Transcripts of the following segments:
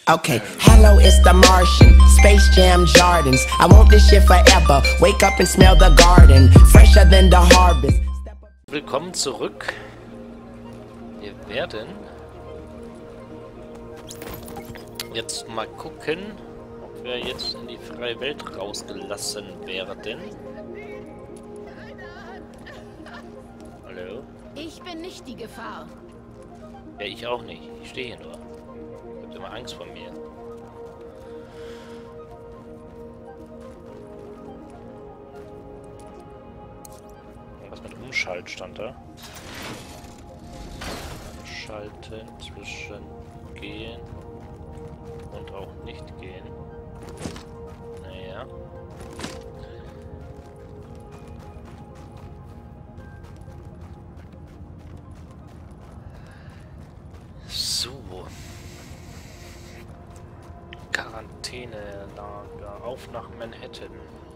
Okay, hello, it's the Martian, Space Jam Jardins. I want this shit forever. Wake up and smell the garden, fresher than the harvest. Willkommen zurück. Wir werden jetzt mal gucken, ob wir jetzt in die freie Welt rausgelassen werden. Hallo? Ich bin nicht die Gefahr. Ja, ich auch nicht. Ich stehe hier nur. Habt immer Angst vor mir. Was mit Umschalt stand da? Umschalten zwischen gehen und auch nicht gehen. Naja. So. Quarantänelager. Auf nach Manhattan.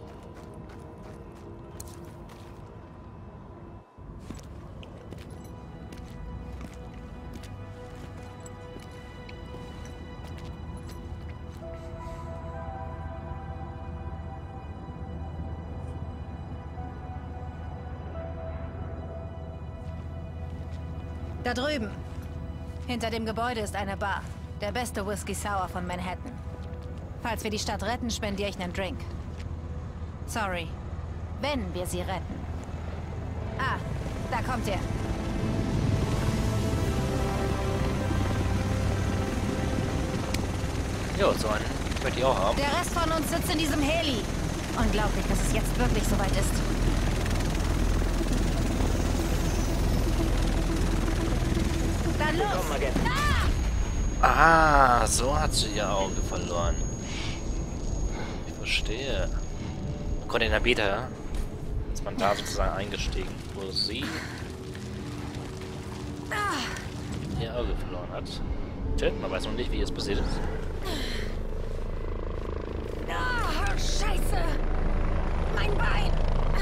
Da drüben. Hinter dem Gebäude ist eine Bar. Der beste Whisky Sour von Manhattan. Falls wir die Stadt retten, spendiere ich einen Drink. Sorry. Wenn wir sie retten. Ah, da kommt er. Jo, so einen möchte ich auch haben. Der Rest von uns sitzt in diesem Heli. Unglaublich, dass es jetzt wirklich soweit ist. Dann los! Ah, so hat sie ihr Auge verloren. Ich verstehe. Container Beta ist man da sozusagen eingestiegen, wo sie ihr Auge verloren hat. Tja, man weiß noch nicht, wie es passiert ist. Oh, Scheiße! Mein Bein!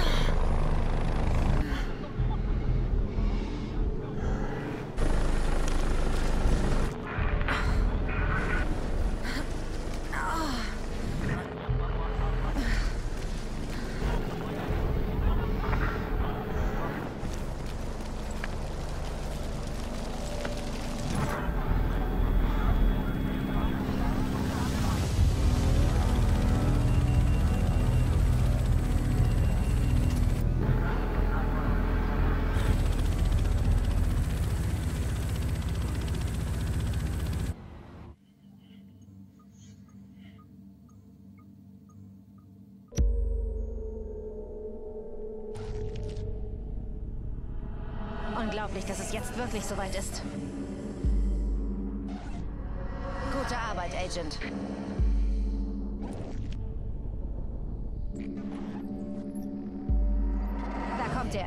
Unglaublich, dass es jetzt wirklich soweit ist. Gute Arbeit, Agent. Da kommt er.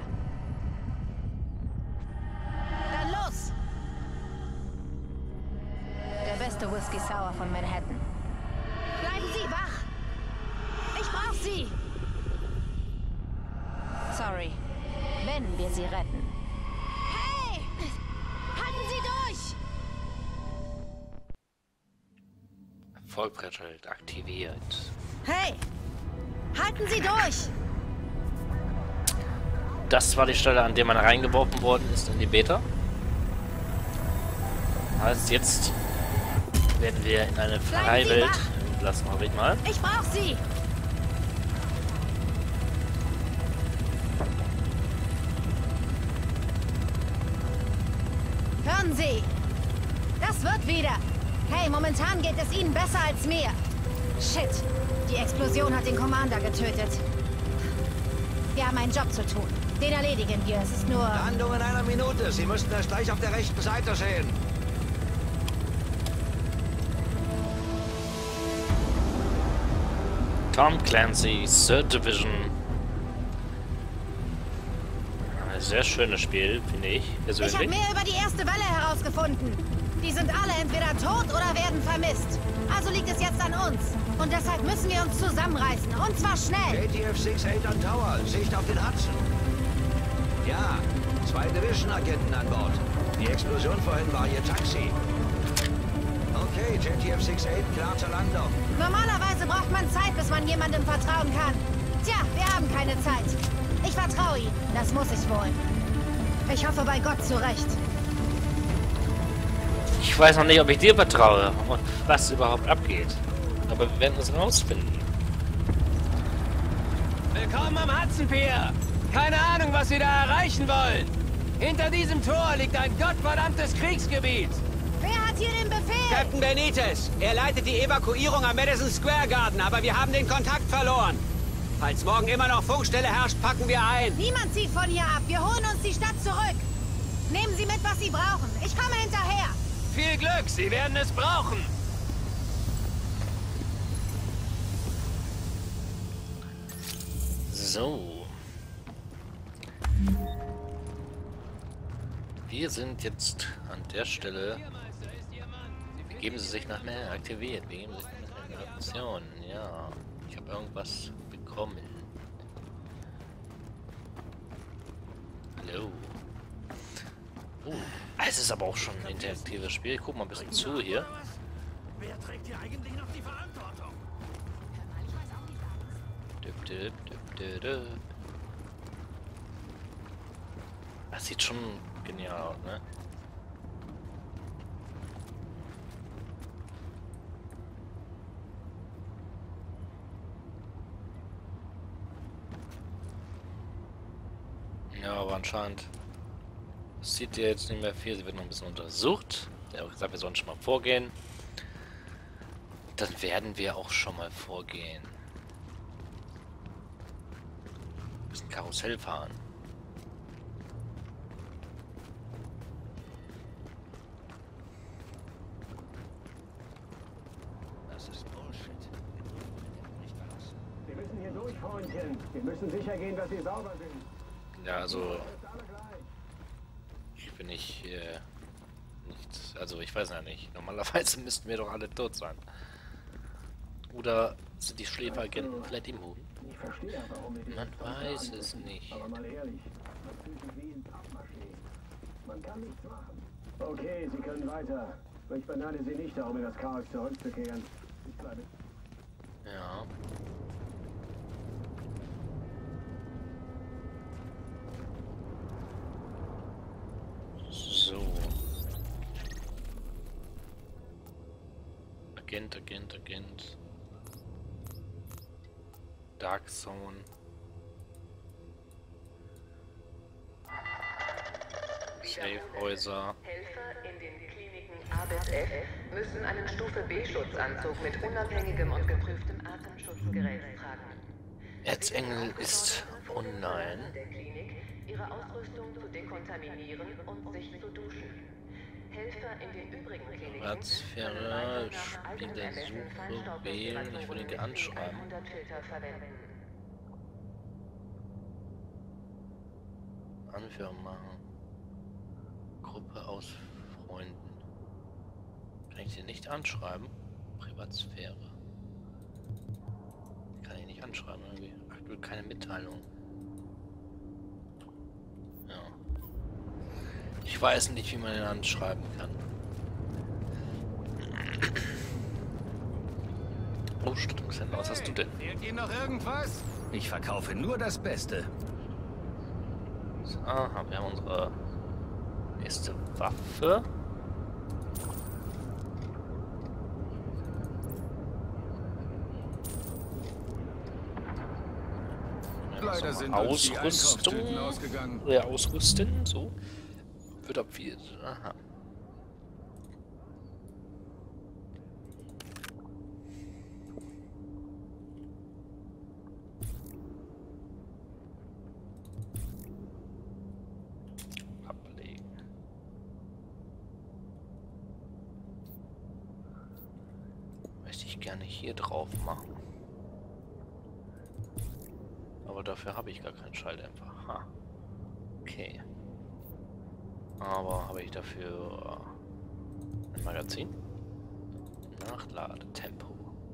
Dann los! Der beste Whisky Sour von Manhattan. Bleiben Sie wach! Ich brauche Sie! Sorry. Wenn wir sie retten. Vollbrettschild aktiviert. Hey! Halten Sie durch! Das war die Stelle, an der man reingeworfen worden ist in die Beta. Heißt, jetzt werden wir in eine freie Welt entlassen, hoffe ich mal. Ich brauche Sie! Hören Sie! Das wird wieder! Hey, momentan geht es Ihnen besser als mir. Shit, die Explosion hat den Commander getötet. Wir haben einen Job zu tun. Den erledigen wir. Es ist nur... Landung in einer Minute. Sie müssten es gleich auf der rechten Seite sehen. Tom Clancy, Third Division. Ein sehr schönes Spiel, finde ich. Ich habe mehr über die erste Welle herausgefunden. Die sind alle entweder tot oder werden vermisst. Also liegt es jetzt an uns. Und deshalb müssen wir uns zusammenreißen. Und zwar schnell. JTF 68 an Tower. Sicht auf den Hudson. Ja, 2 Division-Agenten an Bord. Die Explosion vorhin war ihr Taxi. Okay, Okay, JTF-68, klar zur Landung. Normalerweise braucht man Zeit, bis man jemandem vertrauen kann. Tja, wir haben keine Zeit. Ich vertraue Ihnen, das muss ich wohl. Ich hoffe bei Gott zurecht. Ich weiß noch nicht, ob ich dir vertraue und was überhaupt abgeht. Aber wir werden es rausfinden. Willkommen am Hudson Pier. Keine Ahnung, was Sie da erreichen wollen. Hinter diesem Tor liegt ein gottverdammtes Kriegsgebiet. Wer hat hier den Befehl? Captain Benitez. Er leitet die Evakuierung am Madison Square Garden, aber wir haben den Kontakt verloren. Falls morgen immer noch Funkstelle herrscht, packen wir ein. Niemand zieht von hier ab. Wir holen uns die Stadt zurück. Nehmen Sie mit, was Sie brauchen. Ich komme hinterher. Viel Glück, Sie werden es brauchen. So. Wir sind jetzt an der Stelle. Begeben Sie sich nach mehr aktiviert. Begeben Sie sich nach mehr Aktion. Ja. Ich habe irgendwas bekommen. Hallo. Oh, es ist aber auch schon ein interaktives Spiel. Guck mal ein bisschen zu hier. Wer trägt hier eigentlich noch die Verantwortung? Düpp, düpp, düpp, düpp, düpp. Das sieht schon genial aus, ne? Ja, aber anscheinend sieht ihr jetzt nicht mehr viel. Sie wird noch ein bisschen untersucht. Er hat gesagt, wir sollen schon mal vorgehen. Dann werden wir auch schon mal vorgehen. Ein bisschen Karussell fahren. Das ist Bullshit. Nicht was. Wir müssen hier durch, Freundchen. Wir müssen sicher gehen, dass Sie sauber sind. Ja, also Ist alle gleich. ich bin nicht, nicht, also ich weiß ja nicht. Normalerweise müssten wir doch alle tot sein. Oder sind die Schläferagenten vielleicht immun? Ich verstehe, warum wir Man weiß es nicht. Aber mal ehrlich, man fühlt sich wie in Pappmaché. Man kann nichts machen. Okay, Sie können weiter. Ich beneide Sie nicht darum, in das Chaos zurückzukehren. Ich bleibe. Ja. So. Agent. Dark Zone. Safe-Häuser. Helfer in den Kliniken A bis F müssen einen Stufe B-Schutzanzug mit unabhängigem und geprüftem Atemschutzgerät tragen. Erzengel ist online. Der Klinik, ihre Ausrüstung zu dekontaminieren und sich zu duschen. Helfer in den übrigen Kliniken Privatsphäre, Spiel der Suche wählen. Ich würde ihn anschreiben. Filter verwenden. Anführung machen. Gruppe aus Freunden. Kann ich den nicht anschreiben? Privatsphäre. Kann ich nicht anschreiben irgendwie. Aktuell keine Mitteilung. Ja. Ich weiß nicht, wie man den anschreiben kann. Oh, Stimmungshändler, was hast du denn? Fehlt Ihnen noch irgendwas? Ich verkaufe nur das Beste. Aha, wir haben unsere nächste Waffe. Leider sind uns die Ausrüstung. Einkaufstüten ausgegangen. Ja, ausrüsten, so. Wird ab 4. Aha. Ablegen. Möchte ich gerne hier drauf machen. Aber dafür habe ich gar keinen Schalldämpfer. Ha. Okay. Aber habe ich dafür ein Magazin? Nachladetempo.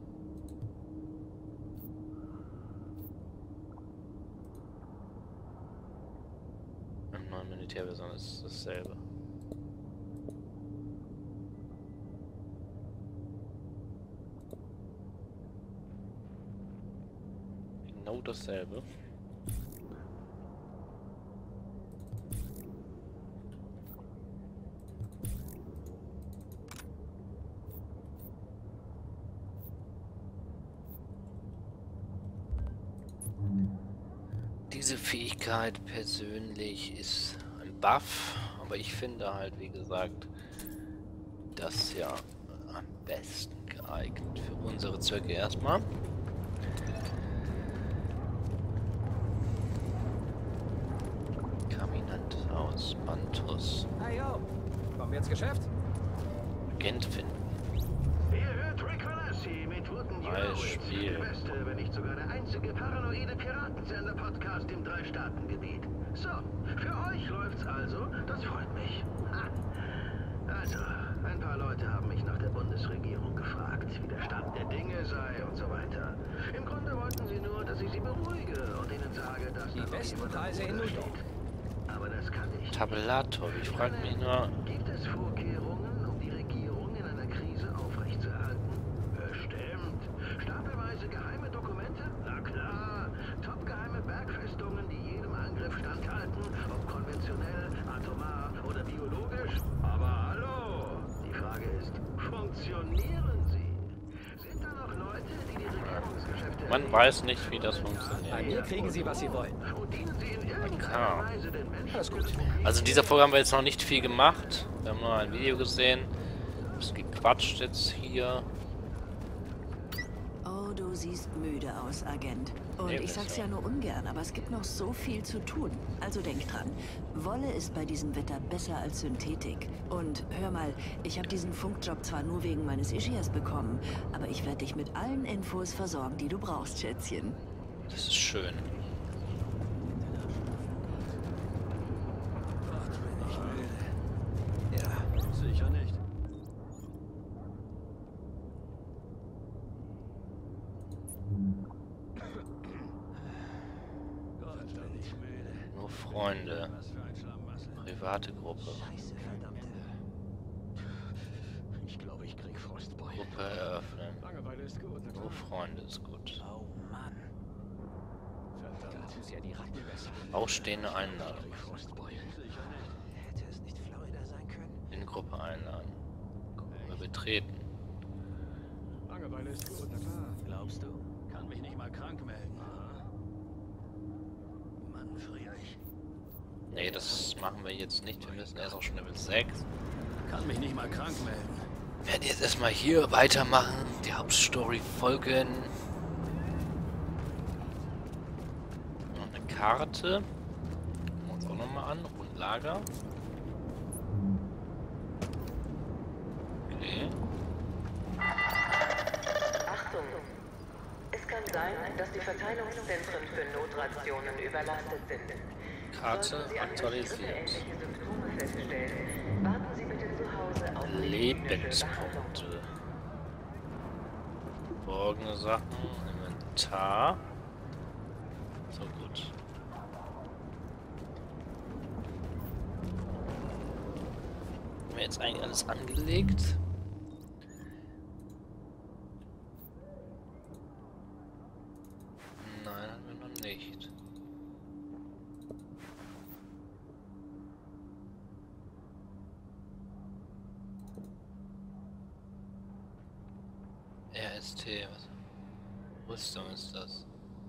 Im neuen Militärversion ist dasselbe. genau dasselbe. Diese Fähigkeit persönlich ist ein Buff, aber ich finde halt, wie gesagt, das ja am besten geeignet für unsere Zwecke erstmal. Caminantes Haus, Mantus. Hey yo, kommen wir ins Geschäft? Agent finden. Ihr hört Rick Valassi mit Wooden Beispiel. der beste, wenn nicht sogar der einzige paranoide Piratensender-Podcast im Drei-Staaten-Gebiet. So, für euch läuft's also, das freut mich. Ha. Also, ein paar Leute haben mich nach der Bundesregierung gefragt, wie der Stand der Dinge sei und so weiter. Im Grunde wollten sie nur, dass ich sie beruhige und ihnen sage, dass Die besten Preise in New York. Aber das kann ich. Tabellator, ich frage mich nur. Gibt es Vorkehrungen, um die Regierung in einer Krise aufrechtzuerhalten? Bestimmt. Stapelweise geheime Dokumente? Na klar. Topgeheime Bergfestungen, die jedem Angriff standhalten, ob konventionell, atomar oder biologisch. Aber hallo! Die Frage ist, funktionieren sie? Sind da noch Leute, die die Regierungsgeschäfte... Man weiß nicht, wie das funktioniert. Bei mir kriegen Sie, was Sie wollen. Und dienen sie in irgendeiner Ja. Weise den Menschen? Alles gut. Also in dieser Folge haben wir jetzt noch nicht viel gemacht. Wir haben nur ein Video gesehen. Ein bisschen gequatscht jetzt hier. Oh, du siehst müde aus, Agent. Und Eben ich sag's so. ja nur ungern, aber es gibt noch so viel zu tun. Also denk dran, Wolle ist bei diesem Wetter besser als Synthetik. Und hör mal, ich habe diesen Funkjob zwar nur wegen meines Ischias bekommen, aber ich werde dich mit allen Infos versorgen, die du brauchst, Schätzchen. Das ist schön. Ja, sicher nicht. Gott, bin ich müde. Nur Freunde. Was für ein Schlamassel. Private Gruppe. Scheiße, verdammte. Ich glaube, ich krieg Frostbeule. Gruppe eröffnen. Langeweile ist gut, na Nur Freunde ist gut. Oh Mann. Verdammt. Das ist ja die Rattenwässer. Ausstehende Einladung. Ich krieg Frostbeule. Sicher nicht. Hätte es nicht Florida sein können? In Gruppe einladen. Gruppe betreten. Langeweile ist gut, na klar. Glaubst du? Kann mich nicht mal krank melden. Mann, friere ich. Nee, das machen wir jetzt nicht. Wir müssen erst auf schon Level 6. Kann mich nicht mal krank melden. Wir werden jetzt erstmal hier weitermachen. Die Hauptstory folgen. Noch eine Karte. Gucken wir uns auch nochmal an. Und Lager. Okay. Achtung! Es kann sein, dass die Verteilungszentren für Notrationen überlastet sind. Karte Sollten Sie aktualisiert. grippeähnliche Symptome feststellen, warten Sie bitte zu Hause auf medizinische Behandlung. Lebenspunkte. Verborgene Sachen. Inventar. So gut. Haben wir jetzt eigentlich alles angelegt? Nein, haben wir noch nicht. RST, was? Rüstung ist das.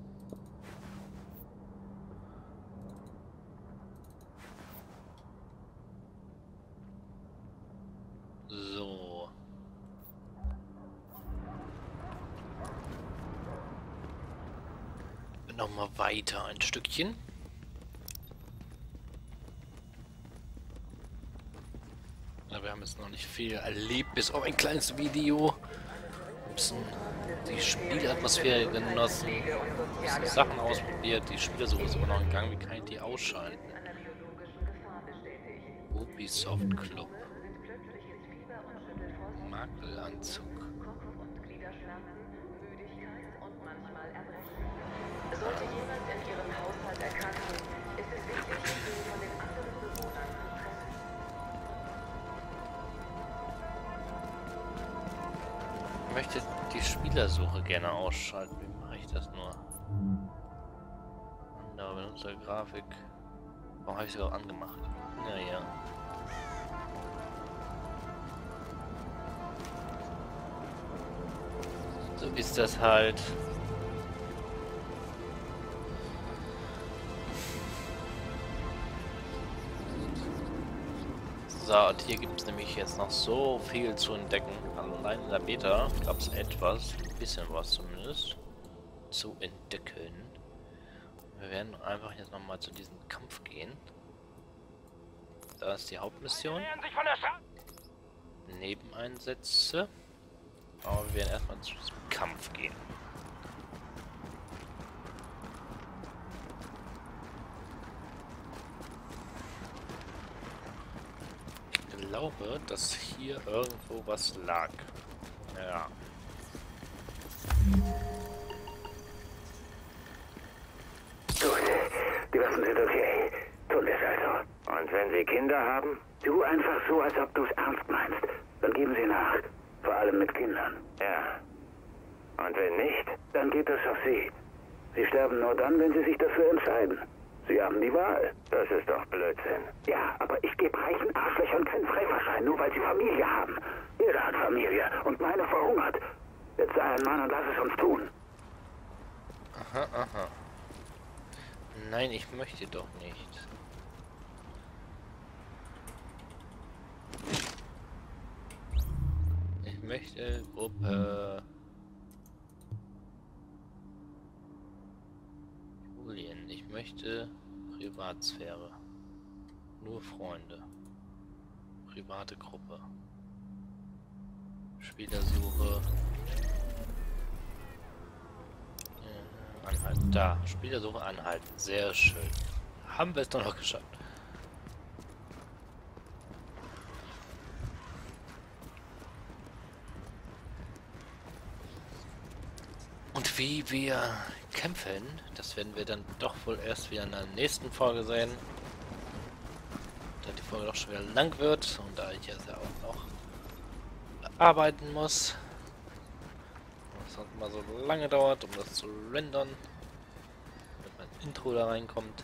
So. Noch mal weiter ein Stückchen. Ja, wir haben jetzt noch nicht viel erlebt, bis auf ein kleines Video. Ein bisschen die Spielatmosphäre genossen, ein bisschen Sachen ausprobiert. Die Spielersuche ist aber noch in Gang. Wie kann ich die ausschalten? Ubisoft Club. Makelanzug. Sollte jemand in Ihrem Haushalt erkranken, ist es wichtig, ihn von den anderen Bewohnern zu trennen. Ich möchte die Spielersuche gerne ausschalten. Wie mache ich das nur? Genau, Benutzer Grafik. Warum habe ich sie auch angemacht? Naja. So ist das halt. So, und hier gibt es nämlich jetzt noch so viel zu entdecken. Allein in der Beta gab es etwas, ein bisschen was zumindest, zu entdecken. Wir werden einfach jetzt nochmal zu diesem Kampf gehen. Da ist die Hauptmission. Nebeneinsätze. Aber wir werden erstmal zu diesem Kampf gehen. Ich glaube, dass hier irgendwo was lag. Ja. Gut, die Waffen sind okay. Tun wir es also. Und wenn Sie Kinder haben? Tu einfach so, als ob du es ernst meinst. Dann geben Sie nach. Vor allem mit Kindern. Ja. Und wenn nicht, dann geht das auf Sie. Sie sterben nur dann, wenn Sie sich dafür entscheiden. Sie haben die Wahl. Das ist doch Blödsinn. Ja, aber ich gebe reichen Arschlöchern keinen Freifahrtschein, nur weil sie Familie haben. Jeder hat Familie und meine verhungert. Jetzt sei ein Mann und lass es uns tun. Aha, aha. Nein, ich möchte doch nicht. Ich möchte Gruppe Julien. Ich möchte Privatsphäre. Nur Freunde. Private Gruppe. Spielersuche. Anhalten. Da. Spielersuche anhalten. Sehr schön. Haben wir es doch noch geschafft. Und wie wir kämpfen, das werden wir dann doch wohl erst wieder in der nächsten Folge sehen. Da die Folge doch schon wieder lang wird und da ich ja auch noch arbeiten muss. Und es sonst mal so lange dauert, um das zu rendern, damit mein Intro da reinkommt,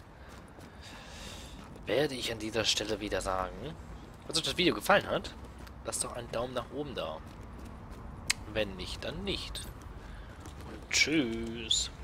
werde ich an dieser Stelle wieder sagen, falls euch das Video gefallen hat, lasst doch einen Daumen nach oben da. Wenn nicht, dann nicht. Tschüss.